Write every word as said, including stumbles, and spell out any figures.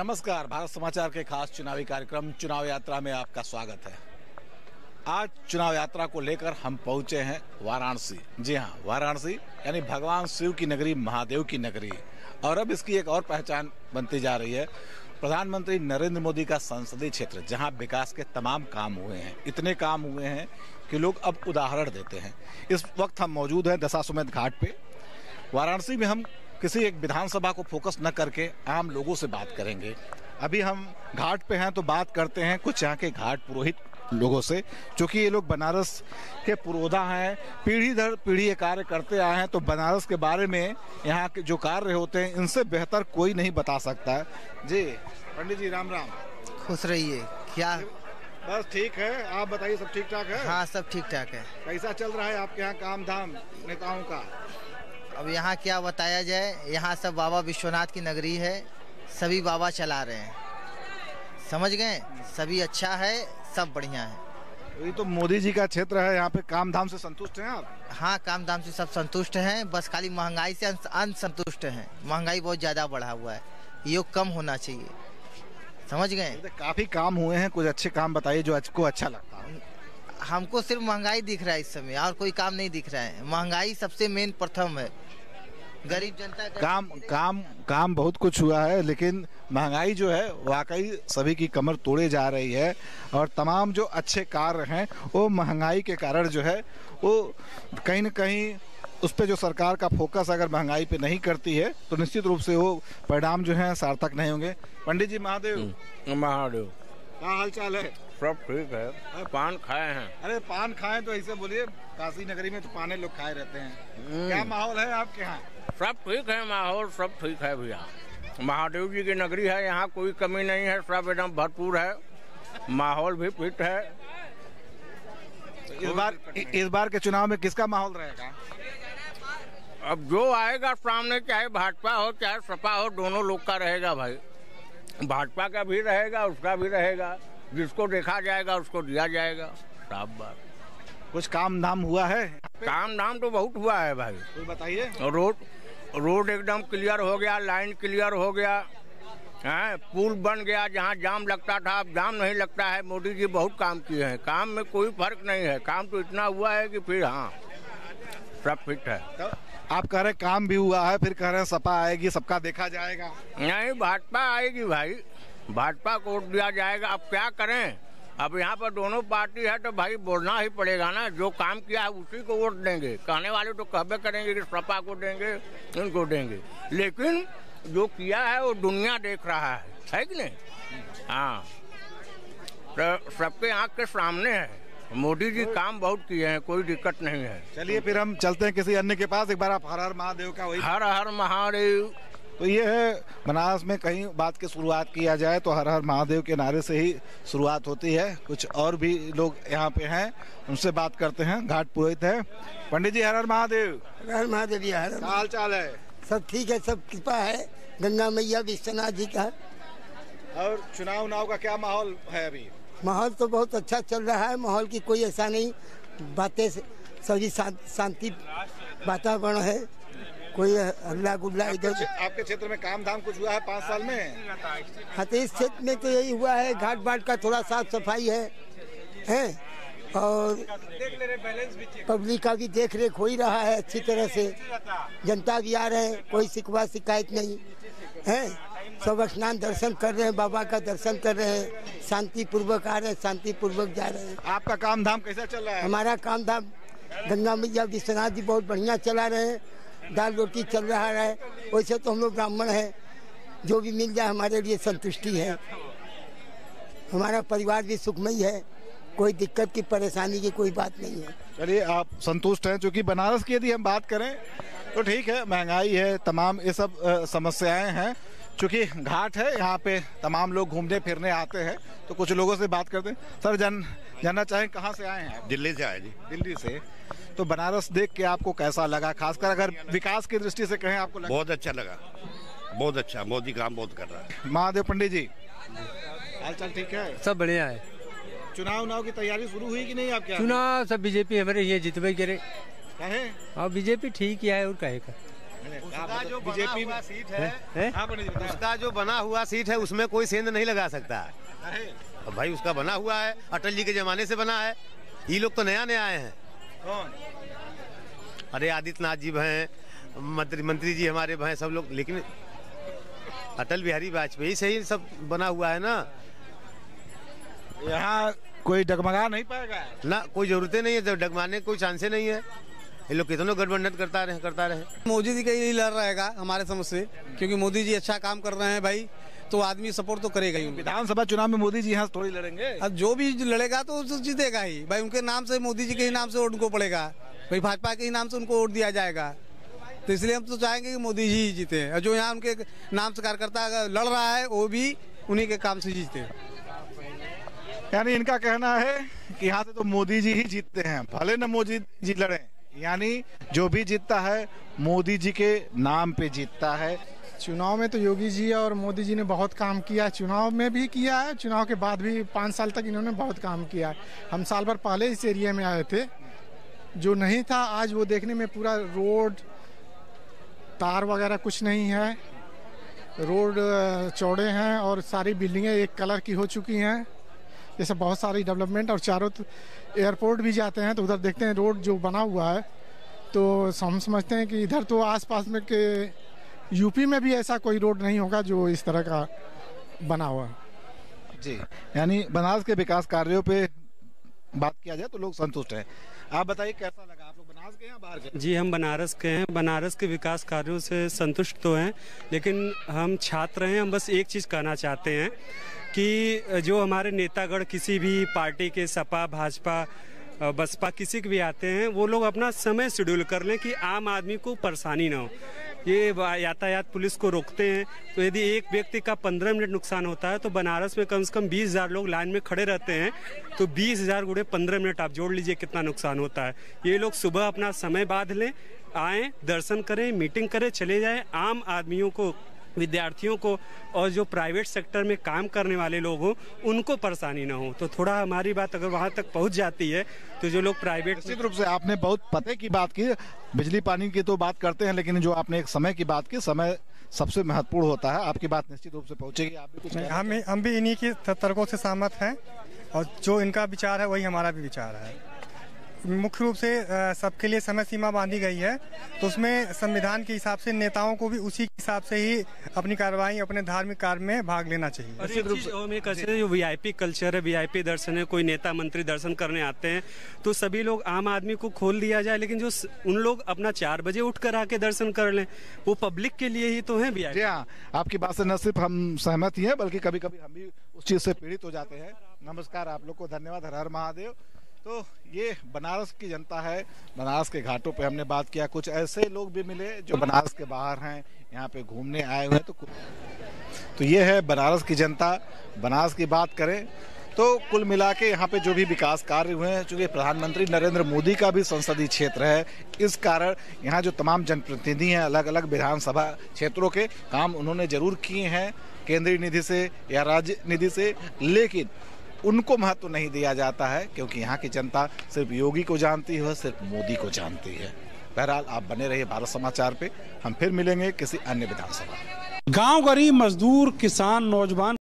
नमस्कार, भारत समाचार के खास चुनावी कार्यक्रम चुनाव यात्रा में आपका स्वागत है। आज चुनाव यात्रा को लेकर हम पहुंचे हैं वाराणसी। जी हां, वाराणसी यानी भगवान शिव की नगरी, महादेव की नगरी। और अब इसकी एक और पहचान बनती जा रही है, प्रधानमंत्री नरेंद्र मोदी का संसदीय क्षेत्र, जहां विकास के तमाम काम हुए हैं। इतने काम हुए हैं कि लोग अब उदाहरण देते हैं। इस वक्त हम मौजूद हैं दशाश्वमेध घाट पे। वाराणसी में हम किसी एक विधानसभा को फोकस न करके आम लोगों से बात करेंगे। अभी हम घाट पे हैं तो बात करते हैं कुछ यहाँ के घाट पुरोहित लोगों से, क्योंकि ये लोग बनारस के पुरोधा हैं, पीढ़ी दर पीढ़ी ये कार्य करते आए हैं। तो बनारस के बारे में यहाँ के जो कार्य होते हैं, इनसे बेहतर कोई नहीं बता सकता है। जी पंडित जी, राम राम। खुश रहिए। क्या बस ठीक है, आप बताइए, सब ठीक ठाक है? हाँ, सब ठीक ठाक है। कैसा चल रहा है आपके यहाँ काम धाम नेताओं का? अब यहाँ क्या बताया जाए, यहाँ सब बाबा विश्वनाथ की नगरी है, सभी बाबा चला रहे हैं, समझ गए। सभी अच्छा है, सब बढ़िया है। ये तो मोदी जी का क्षेत्र है, यहाँ पे काम धाम से संतुष्ट हैं आप? हाँ, काम धाम से सब संतुष्ट हैं, बस खाली महंगाई से असंतुष्ट हैं। महंगाई बहुत ज़्यादा बढ़ा हुआ है, ये कम होना चाहिए, समझ गए। काफ़ी काम हुए हैं, कुछ अच्छे काम बताइए जो आपको अच्छा लगता है। हमको सिर्फ महंगाई दिख रहा है इस समय, और कोई काम नहीं दिख रहा है। महंगाई सबसे मेन प्रथम है, गरीब जनता का काम काम काम बहुत कुछ हुआ है, लेकिन महंगाई जो है वाकई सभी की कमर तोड़े जा रही है। और तमाम जो अच्छे कार्य हैं वो महंगाई के कारण जो है वो कहीं न कहीं उस पर जो सरकार का फोकस अगर महंगाई पे नहीं करती है तो निश्चित रूप से वो परिणाम जो है सार्थक नहीं होंगे। पंडित जी, महादेव महादेव, क्या हाल चाल है? सब ठीक है। पान खाए हैं? अरे पान खाए तो ऐसे बोलिए, काशी नगरी में तो पाने लोग खाए रहते हैं। क्या माहौल है आपके यहाँ? सब ठीक है, माहौल सब ठीक है भैया। महादेव जी की नगरी है, यहाँ कोई कमी नहीं है, सब एकदम भरपूर है, माहौल भी फिट है। तो इस बार इस बार के चुनाव में किसका माहौल रहेगा? अब जो आएगा सामने, चाहे भाजपा हो चाहे सपा हो, दोनों लोग का रहेगा भाई। भाजपा का भी रहेगा, उसका भी रहेगा, जिसको देखा जाएगा उसको दिया जाएगा। साफ बात। कुछ काम धाम हुआ है? काम धाम तो बहुत हुआ है भाई। तो बताइए। रोड रोड एकदम क्लियर हो गया, लाइन क्लियर हो गया है, पुल बन गया, जहाँ जाम लगता था अब जाम नहीं लगता है। मोदी जी बहुत काम किए हैं, काम में कोई फर्क नहीं है। काम तो इतना हुआ है कि फिर हाँ सब फिट है। तो आप कह रहे हैं काम भी हुआ है, फिर कह रहे हैं सपा आएगी, सबका देखा जाएगा। नहीं, भाजपा आएगी भाई, भाजपा को वोट दिया जाएगा। अब क्या करें, अब यहाँ पर दोनों पार्टी है तो भाई बोलना ही पड़ेगा ना। जो काम किया है उसी को वोट देंगे। कहने वाले तो कहबे करेंगे कि सपा को देंगे, इनको देंगे, लेकिन जो किया है वो दुनिया देख रहा है, है कि नहीं? हाँ, तो सबके आँख के सामने है। मोदी जी काम बहुत किए हैं, कोई दिक्कत नहीं है। चलिए फिर हम चलते हैं किसी अन्य के पास। एक बार आप हर हर महादेव का वही। हर हर महादेव। तो ये है, बनारस में कहीं बात की शुरुआत किया जाए तो हर हर महादेव के नारे से ही शुरुआत होती है। कुछ और भी लोग यहाँ पे हैं, उनसे बात करते हैं। घाट पुरोहित है। पंडित जी, हर हर महादेव। हर हर महादेव। हर क्या हाल चाल है? सब ठीक है, सब कृपा है गंगा मैया विश्वनाथ जी का। और चुनाव उनाव का क्या माहौल है अभी? माहौल तो बहुत अच्छा चल रहा है, माहौल की कोई ऐसा नहीं, बातें सभी शांति वातावरण है, कोई हल्ला गुल्ला इधर। आपके क्षेत्र में काम धाम कुछ हुआ है पाँच साल में? हाँ, तो इस क्षेत्र में तो यही हुआ है, घाट बाट का थोड़ा साफ सफाई है, है और पब्लिक का भी देख रेख हो ही रहा है अच्छी तरह से। जनता भी आ रहे हैं, कोई शिकवा शिकायत नहीं है। सब स्नान दर्शन कर रहे हैं, बाबा का दर्शन कर रहे हैं, शांति पूर्वक आ रहे हैं, शांति पूर्वक जा रहे हैं। आपका काम धाम कैसा चल रहा है? हमारा काम धाम गंगा मैया विश्वनाथ जी बहुत बढ़िया चला रहे हैं, दाल रोटी चल रहा है। वैसे तो हम लोग ब्राह्मण हैं, जो भी मिल जाए हमारे लिए संतुष्टि है। हमारा परिवार भी सुखमय है, कोई दिक्कत की परेशानी की कोई बात नहीं है। चलिए, आप संतुष्ट हैं? क्योंकि बनारस की यदि हम बात करें तो ठीक है, महंगाई है, तमाम ये सब समस्याएं हैं। चूँकि घाट है, यहाँ पे तमाम लोग घूमने फिरने आते हैं, तो कुछ लोगों से बात करते हैं। सर, जान जानना चाहें कहाँ से आए हैं आप? दिल्ली से आए जी। दिल्ली से। तो बनारस देख के आपको कैसा लगा, खासकर अगर विकास की दृष्टि से कहें आपको? बहुत अच्छा लगा, बहुत अच्छा, मोदी काम बहुत कर रहा है। महादेव पंडित जी, हाल चाल ठीक है? सब बढ़िया है। चुनाव उनाव की तैयारी शुरू हुई कि नहीं आपके? चुनाव सब बीजेपी हमारे ये जितवे करे। कहे? हाँ, बीजेपी ठीक ही है, और कहे का। उसका जो बना बीजेपी हुआ सीट है, है? हाँ पंडित जी बताएं। उसका जो बना हुआ सीट है उसमें कोई सेंध नहीं लगा सकता। अब भाई उसका बना हुआ है, अटल जी के जमाने से बना है। ये लोग तो नया नया आए हैं। कौन? अरे आदित्यनाथ जी हैं, मंत्री मंत्री जी हमारे हैं सब लोग, लेकिन अटल बिहारी वाजपेयी से ही सब बना हुआ है ना। यहाँ कोई डगमगा नहीं पाएगा ना कोई जरूरत नहीं है, डगमाने कोई चांस नहीं है। ये लोग कितनों गठबंधन करता रहे करता रहे मोदी जी का ही लड़ रहेगा हमारे समझ से, क्योंकि मोदी जी अच्छा काम कर रहे हैं भाई, तो आदमी सपोर्ट तो करेगा ही। विधानसभा चुनाव में मोदी जी यहाँ थोड़ी लड़ेंगे। अब जो भी लड़ेगा तो उसको जीतेगा ही भाई, उनके नाम से, मोदी जी के ही नाम से वोट उनको पड़ेगा भाई, भाजपा के ही नाम से उनको वोट दिया जाएगा। तो इसलिए हम तो चाहेंगे कि मोदी जी ही जीते, और जो यहाँ उनके नाम से कार्यकर्ता लड़ रहा है वो भी उन्हीं के काम से जीते। यानी इनका कहना है कि यहाँ से तो मोदी जी ही जीतते हैं, भले न मोदी जी लड़े। यानी जो भी जीतता है मोदी जी के नाम पे जीतता है। चुनाव में तो योगी जी और मोदी जी ने बहुत काम किया है, चुनाव में भी किया है, चुनाव के बाद भी पाँच साल तक इन्होंने बहुत काम किया है। हम साल भर पहले इस एरिया में आए थे, जो नहीं था आज वो देखने में, पूरा रोड तार वगैरह कुछ नहीं है, रोड चौड़े हैं और सारी बिल्डिंगें एक कलर की हो चुकी हैं। जैसे बहुत सारी डेवलपमेंट, और चारों एयरपोर्ट भी जाते हैं तो उधर देखते हैं रोड जो बना हुआ है, तो हम समझते हैं कि इधर तो आसपास में के यूपी में भी ऐसा कोई रोड नहीं होगा जो इस तरह का बना हुआ है। जी, यानी बनारस के विकास कार्यों पे बात किया जाए तो लोग संतुष्ट हैं। आप बताइए कैसा लगा? आप लोग बनारस के हैं बाहर के? जी, हम बनारस के हैं। बनारस के विकास कार्यों से संतुष्ट तो हैं, लेकिन हम छात्र हैं। हम बस एक चीज़ कहना चाहते हैं कि जो हमारे नेतागण किसी भी पार्टी के, सपा, भाजपा, बसपा, किसी के भी आते हैं, वो लोग अपना समय शेड्यूल कर लें कि आम आदमी को परेशानी ना हो। ये यातायात पुलिस को रोकते हैं, तो यदि एक व्यक्ति का पंद्रह मिनट नुकसान होता है तो बनारस में कम से कम बीस हज़ार लोग लाइन में खड़े रहते हैं, तो बीस हज़ार गुणे पंद्रह मिनट आप जोड़ लीजिए कितना नुकसान होता है। ये लोग सुबह अपना समय बांध लें, आएँ, दर्शन करें, मीटिंग करें, चले जाएँ। आम आदमियों को, विद्यार्थियों को और जो प्राइवेट सेक्टर में काम करने वाले लोग हों उनको परेशानी ना हो। तो थोड़ा हमारी बात अगर वहाँ तक पहुँच जाती है तो जो लोग प्राइवेट, निश्चित रूप से आपने बहुत पते की बात की, बिजली पानी की तो बात करते हैं, लेकिन जो आपने एक समय की बात की, समय सबसे महत्वपूर्ण होता है। आपकी बात निश्चित रूप से पहुंचेगी। आप भी कुछ हम हम भी इन्हीं की तर्कों से सहमत हैं, और जो इनका विचार है वही हमारा भी विचार है। मुख्य रूप से सबके लिए समय सीमा बांधी गई है, तो उसमें संविधान के हिसाब से नेताओं को भी उसी के हिसाब से ही अपनी कार्रवाई, अपने धार्मिक कार्य में भाग लेना चाहिए। और एक चीज और मैं कहते जो वीआईपी कल्चर है, वीआईपी दर्शन है, कोई नेता मंत्री दर्शन करने आते हैं तो सभी लोग, आम आदमी को खोल दिया जाए, लेकिन जो उन लोग अपना चार बजे उठ कर आके दर्शन कर लें, वो पब्लिक के लिए ही तो है वीआईपी। हाँ, आपकी बात से न सिर्फ हम सहमत ही हैं, बल्कि कभी कभी हम भी उस चीज से पीड़ित हो जाते हैं। नमस्कार, आप लोग को धन्यवाद। हर हर महादेव। तो ये बनारस की जनता है। बनारस के घाटों पे हमने बात किया, कुछ ऐसे लोग भी मिले जो बनारस के बाहर हैं, यहाँ पे घूमने आए हुए हैं। तो तो ये है बनारस की जनता। बनारस की बात करें तो कुल मिला के यहाँ पे जो भी विकास कार्य हुए हैं, चूँकि प्रधानमंत्री नरेंद्र मोदी का भी संसदीय क्षेत्र है, इस कारण यहाँ जो तमाम जनप्रतिनिधि हैं अलग अलग विधानसभा क्षेत्रों के, काम उन्होंने जरूर किए हैं केंद्रीय निधि से या राज्य निधि से, लेकिन उनको महत्व नहीं दिया जाता है, क्योंकि यहाँ की जनता सिर्फ योगी को जानती है, सिर्फ मोदी को जानती है। बहरहाल आप बने रहिए भारत समाचार पे। हम फिर मिलेंगे किसी अन्य विधानसभा। गांव गरीब, मजदूर, किसान, नौजवान